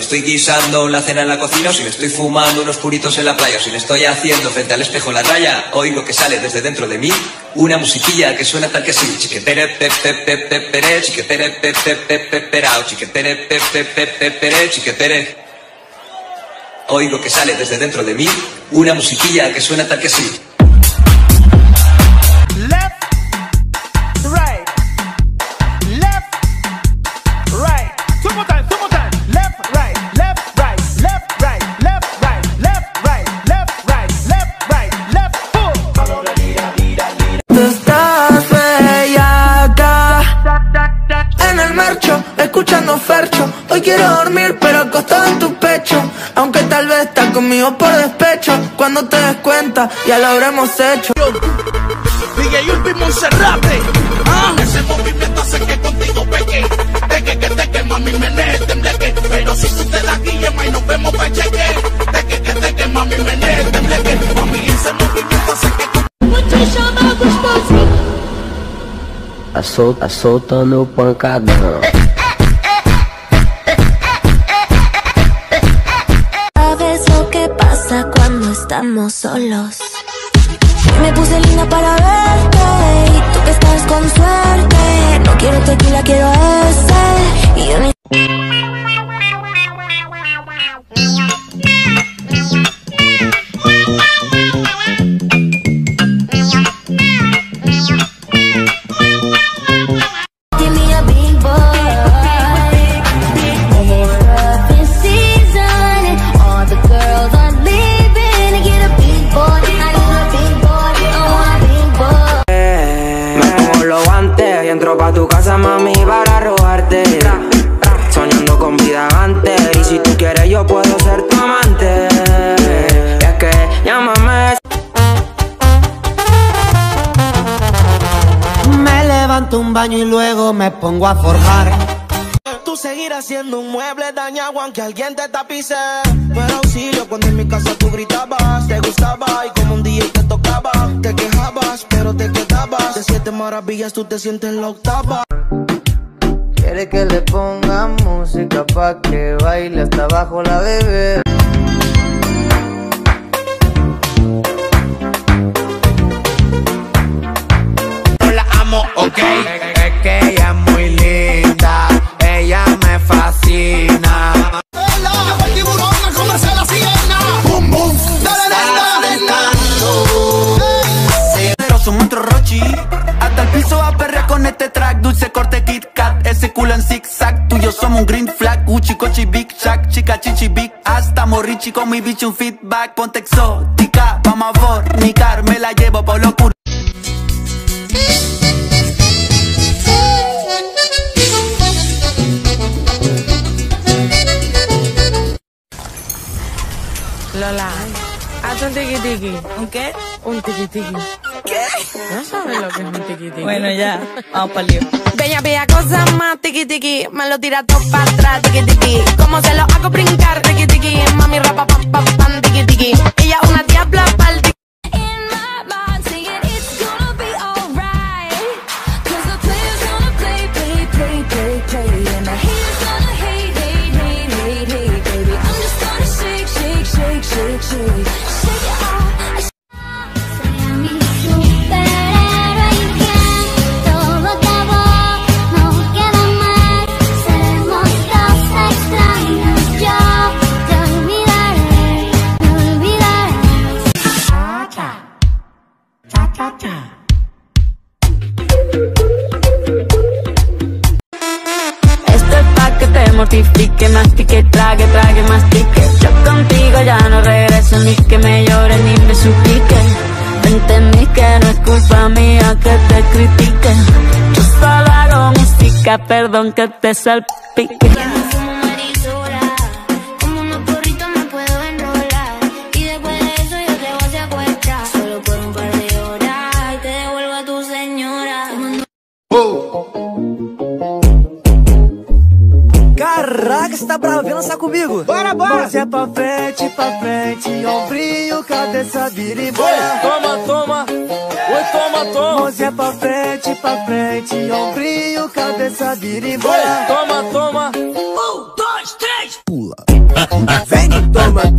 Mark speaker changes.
Speaker 1: estoy guisando la cena en la cocina, o si me estoy fumando unos puritos en la playa, o si me estoy haciendo frente al espejo la raya, oigo que sale desde dentro de mí una musiquilla que suena tal que así. Chiquetere pe pe pe pe pere, chiquetere pe pe pe pe perao, chiquetere pe pe pe pe pere, chiquetere. Oigo que sale desde dentro de mí una musiquilla que suena tal que así.
Speaker 2: Escuchando Fercho, hoy quiero dormir pero acostado en tu pecho. Aunque tal vez estás conmigo por despecho, cuando te des cuenta ya lo habremos hecho.
Speaker 3: DJ Urbi Monserrate, ese movimiento hace que contigo peque. Teque, mami, menee, tembleque. Pero si tú te das guillema y nos vemos pa' cheque. Teque, mami, menee, tembleque. Mami, ese movimiento hace que
Speaker 4: soltando pancadão.
Speaker 5: ¿Sabes lo que pasa cuando estamos solos? Me puse linda para verte y tú que estás con suerte. No quiero tequila, quiero ese. Y yo ni...
Speaker 2: Entro pa' tu casa, mami, para robarte. Soñando con vida antes. Y si tú quieres, yo puedo ser tu amante. Y es que llámame.
Speaker 6: Me levanto un baño y luego me pongo a forjar.
Speaker 2: Tú seguirás siendo un mueble dañado aunque alguien te tapice. Pero auxilio cuando en mi casa tú gritabas. Te gustaba y como un día te tocaba. Te quejabas pero te quedabas. De 7 maravillas tú te sientes en la octava. Quiere que le ponga música pa' que baile hasta abajo la bebé.
Speaker 3: no la amo, ok. Es que ella es muy linda, ella me fascina. El tiburón a comerse la sirena. Bum, bum, dale.
Speaker 6: Pero somos otro Rochi. Hasta el piso a perrear con este track. Dulce corte Kit Kat, ese culo en zigzag. Tú y yo somos un green flag, Gucci, Cochi, Big Shack. Chica, chichi, big hasta morrichi con mi bicho un feedback. Ponte exótica, vamos a fornicar. Me la llevo por locura.
Speaker 7: Lola, haz un tiki-tiki.
Speaker 8: ¿Un qué?
Speaker 7: Un tiki-tiki.
Speaker 8: ¿Qué?
Speaker 7: No sabes lo que es un tiki-tiki.
Speaker 8: Bueno, ya, vamos pa'l lío.
Speaker 5: Bella cosa más, tiki-tiki. Me lo tira todo para atrás, tiki-tiki. Como se lo hago brincar, tiki-tiki. Mami, rapa, pam, pam, pam, tiki-tiki. Ella una diabla pa'l tiki.
Speaker 9: Mortifique, mastique, trague, mastique. Yo contigo ya no regreso, ni que me llore ni me suplique. Entendí que no es culpa mía que te critique. Yo solo hago música, perdón que te salpique.
Speaker 2: Caraca, você tá bravo? Vem dançar comigo.
Speaker 6: Bora, bora.
Speaker 2: Mãozinha pra frente, ombrinho, cabeça, vira e bora.
Speaker 6: Toma. Oi, toma.
Speaker 2: Mãozinha pra frente, ombrinho, cabeça, vira e bora.
Speaker 6: Toma.
Speaker 3: 1, 2, 3.
Speaker 2: Pula.
Speaker 10: toma,